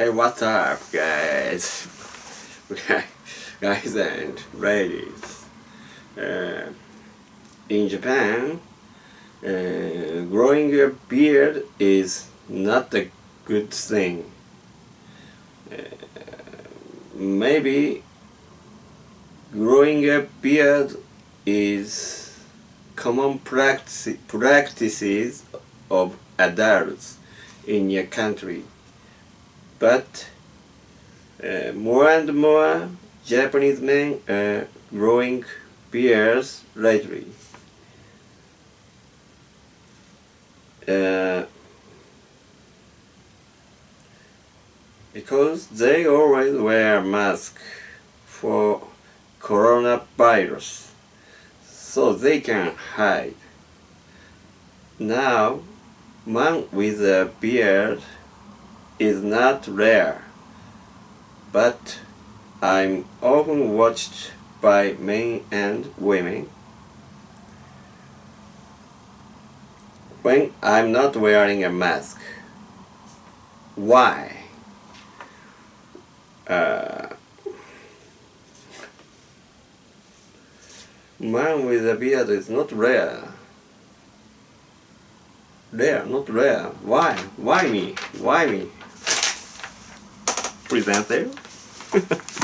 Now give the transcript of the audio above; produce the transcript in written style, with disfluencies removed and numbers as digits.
Hey, what's up, guys? Guys and ladies. In Japan, growing a beard is not a good thing. Maybe growing a beard is common practices of adults in your country, but more and more Japanese men are growing beards lately. Because they always wear masks for coronavirus, so they can hide. Now, man with a beard is not rare, but I'm often watched by men and women when I'm not wearing a mask. Why? Man with a beard is not rare. Not rare. Why? Why me? Why me? Presenter?